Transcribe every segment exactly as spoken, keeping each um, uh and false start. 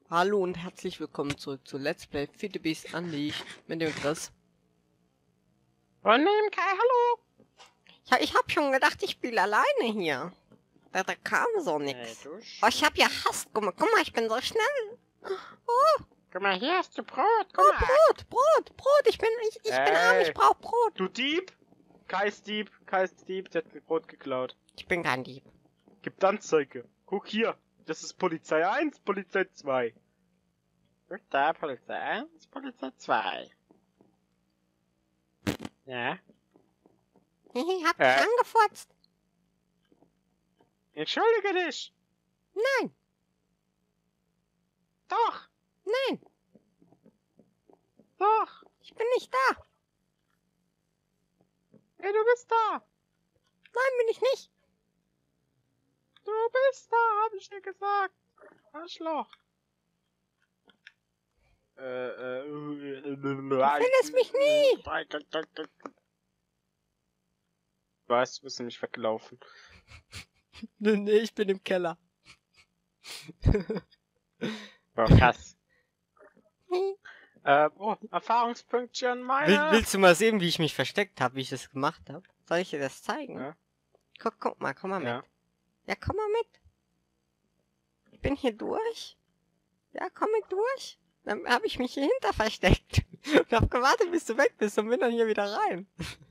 Hallo und herzlich willkommen zurück zu Let's Play Feed the Beast Unleashed mit dem Chris. Und dem Kai, hallo! Ja, ich hab schon gedacht, ich spiele alleine hier. Da, da kam so nix. Hey, Oh, ich hab ja Hast. Guck mal, guck mal, ich bin so schnell. Oh, guck mal, hier hast du Brot, guck oh mal. Brot, Brot, Brot. Ich bin, ich, ich bin arm, ich Ey. brauch Brot. Du Dieb? Kai ist Dieb, Kai ist Dieb, der hat mir Brot geklaut. Ich bin kein Dieb. Gibt Anzeige. Guck hier, das ist Polizei eins, Polizei zwei. Guck da, Polizei eins, Polizei zwei. Ja? Ich hab Äh. dich angefotzt. Entschuldige dich! Nein, Doch! nein, Doch! ich bin nicht da. Hey, du bist da! Nein, bin ich nicht. Du bist da, hab ich dir gesagt! Arschloch! Äh, äh, äh, Du findest mich nie. Du weißt, du bist nämlich weggelaufen. Nee, nee, ich bin im Keller. Boah, krass. äh, oh, Erfahrungspünktchen meine. Will, willst du mal sehen, wie ich mich versteckt habe, wie ich das gemacht habe? Soll ich dir das zeigen? Ja. Guck, guck mal, komm mal mit. Ja. Ja, komm mal mit. Ich bin hier durch. Ja, komm mit durch. Dann habe ich mich hier hinter versteckt. Und hab gewartet, bis du weg bist und bin dann hier wieder rein.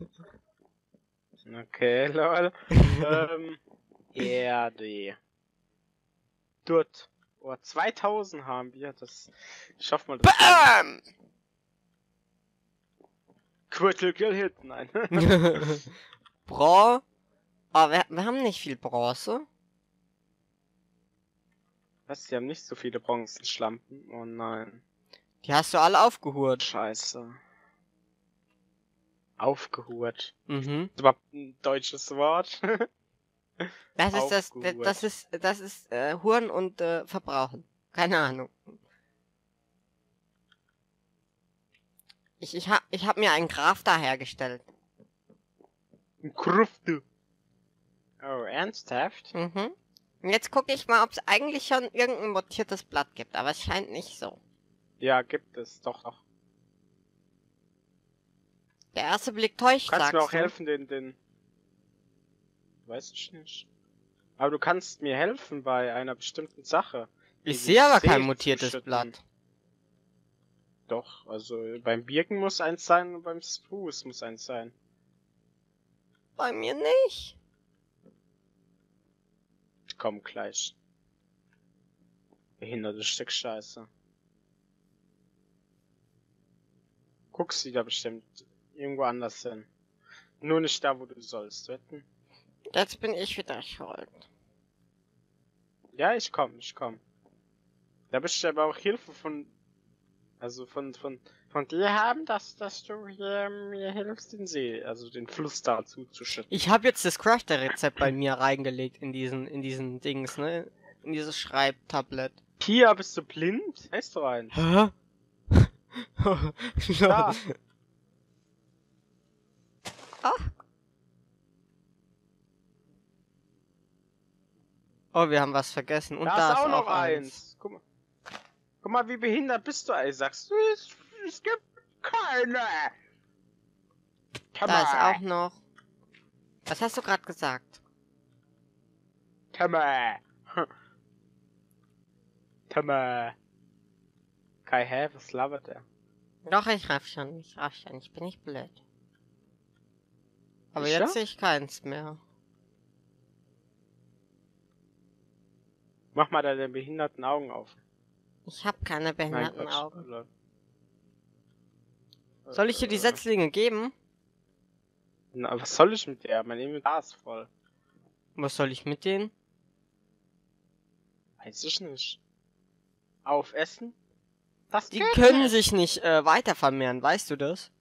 Okay, lol. ähm, Erde. Dort. Oh, zweitausend haben wir. Das schaffen wir das. Bam! Critical Kill Hit, nein. Bra. Aber wir, wir haben nicht viel Bronze. Was? Die haben nicht so viele Bronzenschlampen. Oh nein. Die hast du alle aufgehurt. Scheiße. Aufgehurt. Mhm. Das ist überhaupt ein deutsches Wort. Das ist das, Aufgehurt. das ist, das ist, äh, Huren und, äh, Verbrauchen. Keine Ahnung. Ich, ich hab, ich hab mir einen Graf da hergestellt. Ein Krufte. Oh, ernsthaft? Mhm. Und jetzt gucke ich mal, ob es eigentlich schon irgendein mutiertes Blatt gibt, aber es scheint nicht so. Ja, gibt es. Doch, doch. Der erste Blick täuscht, Kannst sagst mir auch du? helfen, den, den... Weiß ich nicht. Aber du kannst mir helfen bei einer bestimmten Sache. Ich Die sehe aber See kein zu mutiertes schütten. Blatt. Doch, also beim Birken muss eins sein und beim Spruce muss eins sein. Bei mir nicht. Ich komm gleich. Behindertes Stück Scheiße. Guckst wieder bestimmt irgendwo anders hin. Nur nicht da, wo du sollst, wetten? Jetzt bin ich wieder schuld. Ja, ich komm, ich komm. Da bist du aber auch Hilfe von... Also von, von, von dir haben, dass, dass du hier mir hilfst, den See, also den Fluss da zuzuschütten. Ich habe jetzt das Crafter-Rezept bei mir reingelegt in diesen, in diesen Dings, ne? In dieses Schreibtablett. Hier, bist du blind? Heißt du eins? Hä? Da. Oh, wir haben was vergessen. Und da, da, ist auch noch eins. eins. Guck mal. Guck mal, wie behindert bist du, ey. Sagst du, es, es gibt keine. Da ist auch noch. Was hast du gerade gesagt? Tama. Tama. Kai, hä? Was labert er? Doch, ich raff schon. Ich raff schon. Ich bin nicht blöd. Aber Sicher? jetzt sehe ich keins mehr. Mach mal deine behinderten Augen auf. Ich habe keine behinderten Quatsch. Augen. Soll ich dir die Setzlinge geben? Na, was soll ich mit der? Mein Inventar ist voll. Was soll ich mit denen? Weiß ich nicht. Aufessen? Das Die geht können nicht. sich nicht äh, weiter vermehren, weißt du das?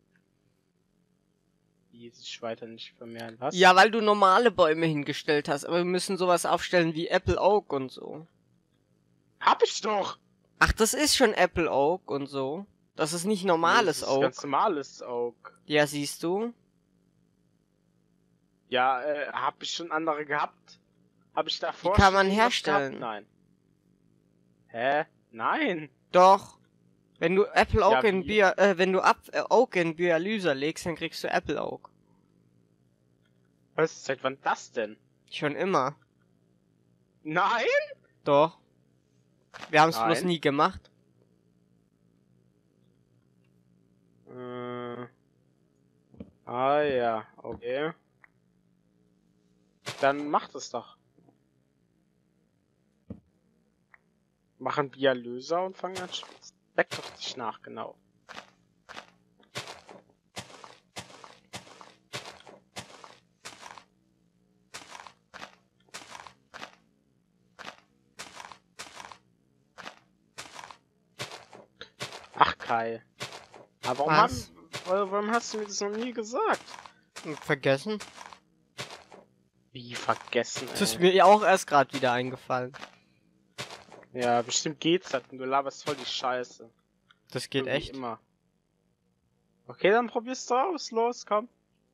Die sich weiter nicht vermehren. Was? Ja, weil du normale Bäume hingestellt hast, aber wir müssen sowas aufstellen wie Apple Oak und so. Hab ich doch! Ach, das ist schon Apple Oak und so. Das ist nicht normales das ist Oak. Ganz normales Oak. Ja, siehst du? Ja, äh, hab ich schon andere gehabt? Hab ich davor Die kann schon man irgendwas herstellen. gehabt? Nein. Hä? Nein. Doch. Wenn du Apple Oak Ja, in wie? Bier, äh, wenn du Ab äh, Oak in Dialyse legst, dann kriegst du Apple Oak. Was? Seit wann das denn? Schon immer. Nein? Doch. Wir haben es bloß Nein. nie gemacht. Äh. Ah ja, okay. Dann macht es doch. Machen Dialyse und fangen an schwitzen. Weck doch dich nach, genau. Ach Kai. Aber warum, Was? haben, warum hast du mir das noch nie gesagt? Vergessen? Wie vergessen, Das ist ey. mir ja auch erst gerade wieder eingefallen. Ja, bestimmt geht's halt und du laberst voll die Scheiße. Das geht So wie echt. immer. Okay, dann probier's du aus. Los, komm.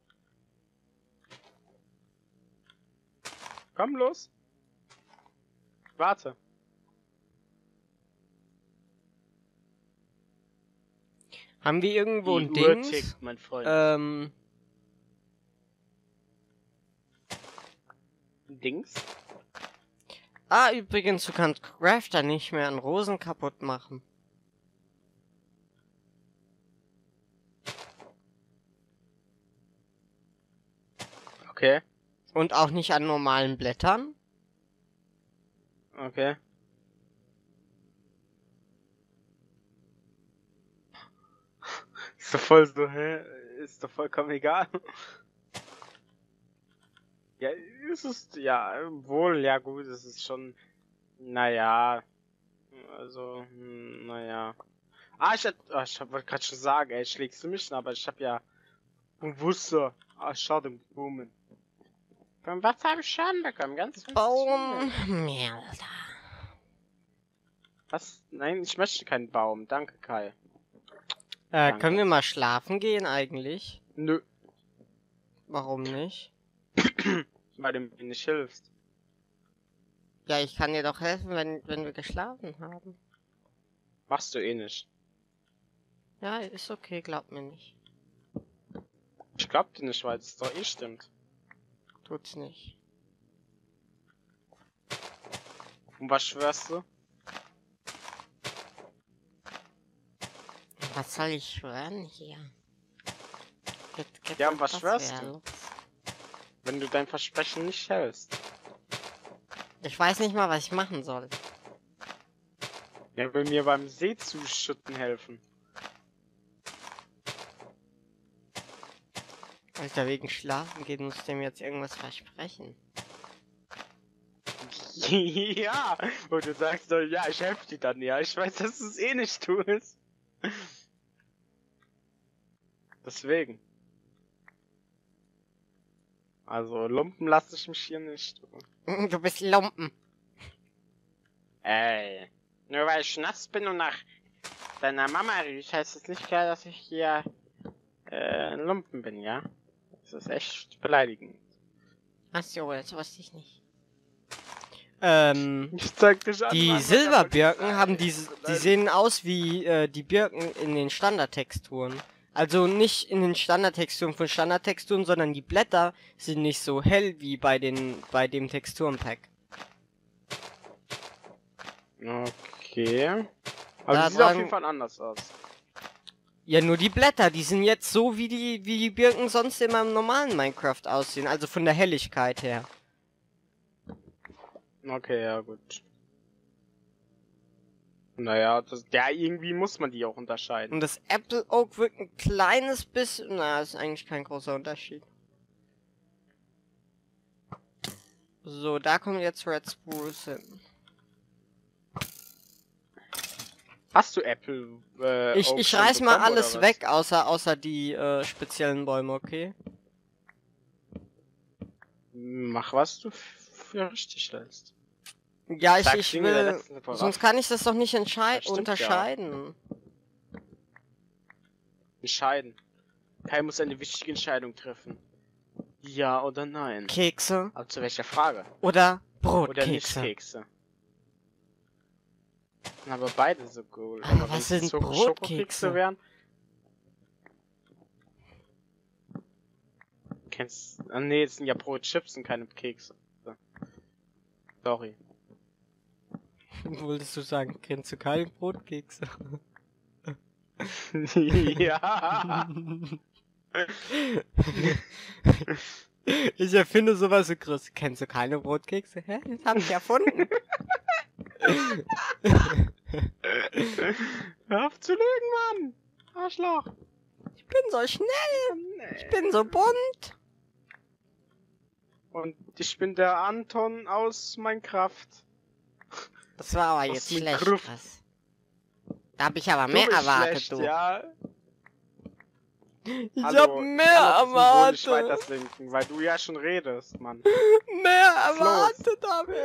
Komm, los. Warte. Haben wir irgendwo Die ein Uhr Dings? tickt, mein Freund. Ähm, Dings? ah, übrigens, du kannst Crafter nicht mehr an Rosen kaputt machen. Okay. Und auch nicht an normalen Blättern. Okay. Ist doch voll so, hä? Ist doch vollkommen egal. Ja, ist es, ja, wohl, ja gut, es ist schon, naja, also, hm, naja. Ah, ich, hätt- ah, ich hab- wollte gerade schon sagen, ey, schlägst du mich, aber ich hab ja bewusster, ah, schade, Blumen. Beim was habe ich Schaden bekommen? Ganz Baum. viel. Merde. Was? Nein, ich möchte keinen Baum, danke Kai. Äh, Danke. können wir mal schlafen gehen eigentlich? Nö, Warum nicht? weil du mir nicht hilfst. Ja, ich kann dir doch helfen, wenn, wenn wir geschlafen haben. Machst du eh nicht. Ja, ist okay, glaub mir nicht. Ich glaub dir nicht, weil es doch eh stimmt. Tut's nicht. Und was schwörst du? Was soll ich schwören hier? Geht, geht Ja, doch und was das schwörst wer du? los. Wenn du dein Versprechen nicht hältst. Ich weiß nicht mal, was ich machen soll. Er will mir beim See zuschütten helfen. Alter, wegen Schlafen gehen musst du dem jetzt irgendwas versprechen. Ja, und du sagst so, ja, ich helfe dir dann, ja. Ich weiß, dass du es eh nicht tust. Deswegen. Also, Lumpen lasse ich mich hier nicht. Du bist Lumpen. Ey. Nur weil ich nass bin und nach deiner Mama riecht, heißt es nicht klar, dass ich hier äh, ein Lumpen bin, ja? Das ist echt beleidigend. Achso, das wusste ich nicht. Ähm, Ich zeig dich an, die Mann, Silberbirken Mann, haben diese, die sehen aus wie äh, die Birken in den Standardtexturen. Also nicht in den Standardtexturen von Standardtexturen, sondern die Blätter sind nicht so hell wie bei den bei dem Texturenpack. Okay. Aber Da die sieht auf dran- jeden Fall anders aus. Ja, nur die Blätter, die sind jetzt so wie die wie die Birken sonst immer im normalen Minecraft aussehen, also von der Helligkeit her. Okay, ja, gut. Naja, das, ja, irgendwie muss man die auch unterscheiden. Und das Apple Oak wirkt ein kleines bisschen, na, ist eigentlich kein großer Unterschied. So, da kommt jetzt Red Spruce hin. Hast du Apple? Äh, Ich, Oak ich schon reiß mal bekommen, alles oder was? weg, außer außer die äh, speziellen Bäume, okay? Mach was du f- für richtig hältst. Ja, ich, Sag's ich Dinge der will. letzten Woche Sonst ab. kann ich das doch nicht Das entschei stimmt ja. unterscheiden. Entscheiden. Kai muss eine wichtige Entscheidung treffen. Ja oder nein? Kekse Aber zu welcher Frage? oder Oder nicht Brotkekse? Kekse? Aber beide so cool. Aber Aber was wenn es sind so Brotkekse? Schokokekse wären. Kennst ah, nee, es sind ja Brotchips und keine Kekse. So. Sorry. Wolltest du sagen, kennst du keine Brotkekse? Ja. Ich erfinde sowas so groß. Kennst du keine Brotkekse? Hä? Das hab ich erfunden. Hör auf zu lügen, Mann! Arschloch! Ich bin so schnell. Ich bin so bunt. Und ich bin der Anton aus Minecraft. Das war aber Aus jetzt dem schlecht. Gruft. Was? Da hab ich aber Du mehr bist erwartet, schlecht, du. ja. Ich Hallo, hab mehr ich kann das Symbol nicht erwartet. weitersinken, weil du ja schon redest, Mann. Mehr erwartet, aber.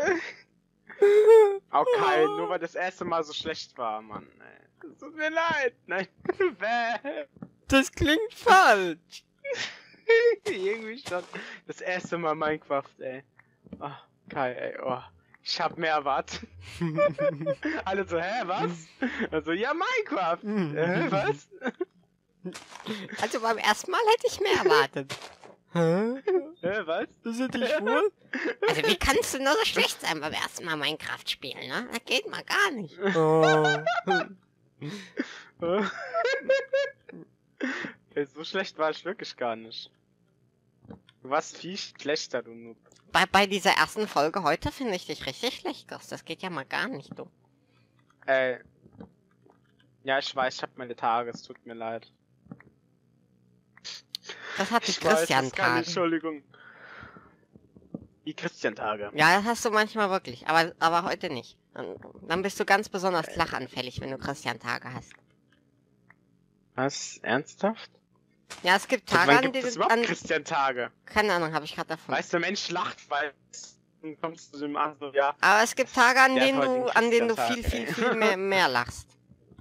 Okay, nur weil das erste Mal so schlecht war, Mann. Ey. Es tut mir leid. Nein. Bäh. Das klingt falsch. Irgendwie schon. Das erste Mal Minecraft, ey. Oh, Kai, ey, oh. Ich hab mehr erwartet. Alle so, hä, was? Also, ja, Minecraft. Hä, was? Also beim ersten Mal hätte ich mehr erwartet. Hä? Hä, was? Das hätte ich wohl? Also wie kannst du nur so schlecht sein beim ersten Mal Minecraft spielen, ne? Das geht mal gar nicht. Oh. Ey, so schlecht war ich wirklich gar nicht. Du warst viel schlechter, du Noob. Bei, bei dieser ersten Folge heute finde ich dich richtig schlecht, Chris. Das geht ja mal gar nicht, du. Äh. Ja, ich weiß, ich hab meine Tage, es tut mir leid. Das hat die Ich weiß, das kann Christian-Tage. Entschuldigung. Die Christian-Tage. Ja, das hast du manchmal wirklich, aber, aber heute nicht. Dann, dann bist du ganz besonders lachanfällig, wenn du Christian-Tage hast. Was? Ernsthaft? Ja, es gibt Seit Tage, wann an gibt denen es du... überhaupt An, Christian-Tage? keine Ahnung, habe ich gerade davon. Weißt du, der Mensch lacht, weil dann kommst du dem an so, ja. Aber es gibt Tage, an Der hat denen heute du, den an denen du viel, Christian-Tag, viel, ey. viel mehr, mehr lachst.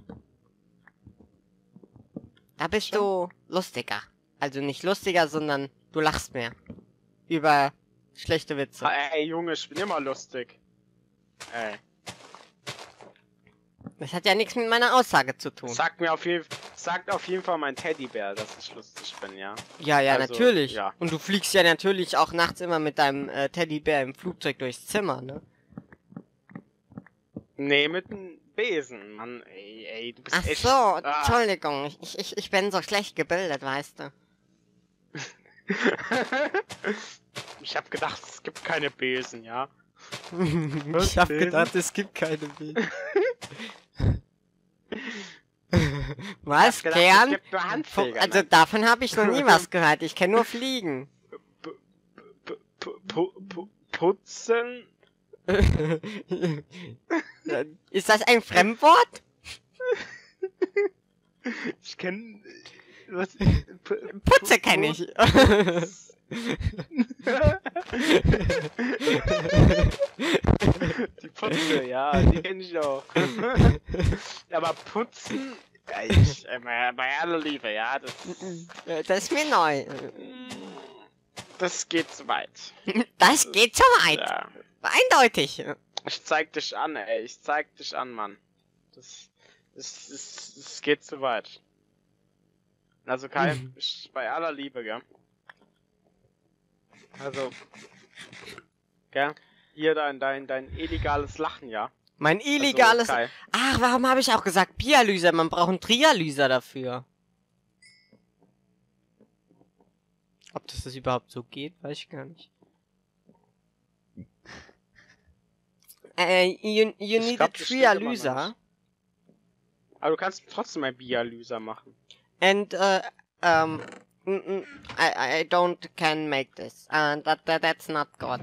Da bist du lustiger. Also nicht lustiger, sondern du lachst mehr. Über schlechte Witze. Ah, ey, Junge, ich bin immer lustig. Ey. Das hat ja nichts mit meiner Aussage zu tun. Sagt mir auf jeden sagt auf jeden Fall mein Teddybär, dass ich lustig bin, ja. Ja, ja, Also, natürlich. ja. Und du fliegst ja natürlich auch nachts immer mit deinem äh, Teddybär im Flugzeug durchs Zimmer, ne? Nee, mit einem Besen, Mann. Ey, ey, du bist Ach echt... so, Ah. Entschuldigung. Ich, ich, ich bin so schlecht gebildet, weißt du. Ich hab gedacht, es gibt keine Besen, ja. Ich hab Besen? gedacht, es gibt keine Besen. Was, Ich hab gedacht, Kern? es gibt nur Handfeger, Also ne? davon habe ich noch nie was gehört. Ich kenne nur Fliegen. P- p- pu- pu- Putzen? Ist das ein Fremdwort? Ich kenn... Was? Putze kenne ich. Die Putze, ja, die kenn ich auch. Aber putzen, ja, ich, äh, bei bei aller Liebe, ja, das, Das ist mir neu. das geht zu weit. Das geht so weit. Ja. Eindeutig. Ich zeig dich an, ey, ich zeig dich an, Mann. Das, das, das, das geht zu weit. Also Kai, ich, bei aller Liebe, gell. Also, gell, hier dein, dein, dein illegales Lachen, ja. Mein illegales... Also, Kai, Ach, warum habe ich auch gesagt Dialyser? Man braucht einen Trialyser dafür. Ob das, das überhaupt so geht, weiß ich gar nicht. Äh, you, you Ich need glaub, a das steht immer noch Trialyser. nicht. Aber du kannst trotzdem ein Dialyser machen. And, uh, um, mm, mm, I, I don't can make this. Uh, that, that, that's not good.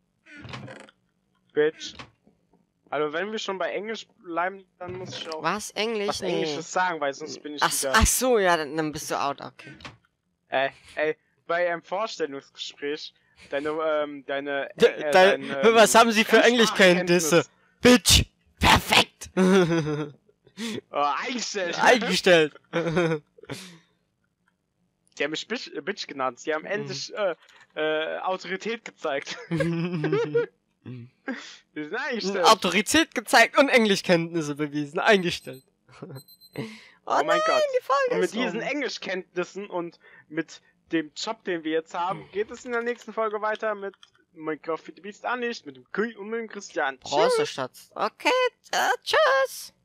Bitch. Also wenn wir schon bei Englisch bleiben, dann muss ich auch Was? Englisch? was Nee. Englisches sagen, weil sonst bin ich Ach, wieder... ach so, ja, dann, dann bist du out, okay. Äh, ey, bei einem Vorstellungsgespräch, deine, ähm, deine... D Äh, da, dein, ähm, was haben Sie für Englischkenntnisse? Bitch! Perfekt! Oh, eingestellt! Eingestellt! Die haben mich Bitch, äh, Bitch genannt, sie haben endlich äh, äh, Autorität gezeigt. Wir sind eingestellt. Autorität gezeigt und Englischkenntnisse bewiesen. Eingestellt. oh, oh mein nein, Gott. Die Folge und mit ist diesen um. Englischkenntnissen und mit dem Job, den wir jetzt haben, geht es in der nächsten Folge weiter mit Minecraft für die Beast an nicht, mit dem Kühl und mit dem Christian. Bronzestadt. Okay, äh, tschüss.